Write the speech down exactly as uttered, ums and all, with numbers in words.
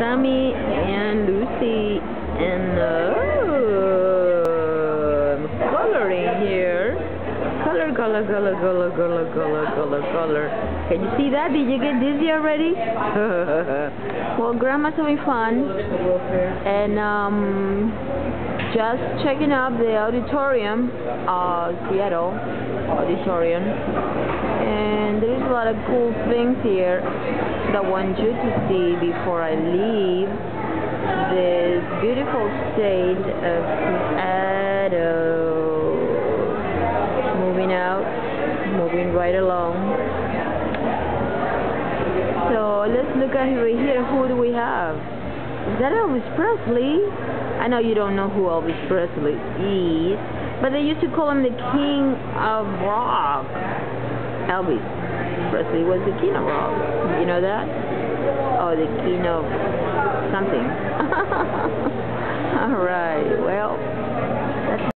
Sammy and Lucy, and uh, I'm coloring here. Color, color, color, color, color, color, color, color. Can you see that? Did you get dizzy already? Well, Grandma's having fun, and um, just checking out the auditorium, uh, Seattle auditorium, and there's a lot of cool things here that I want you to see before I leave this beautiful state of Seattle. Moving out, moving right along. So let's look at right here. Who do we have? Is that Elvis Presley? I know you don't know who Elvis Presley is, but they used to call him the king of rock. Elvis Presley was the king of rock. You know that? Oh, the king of something.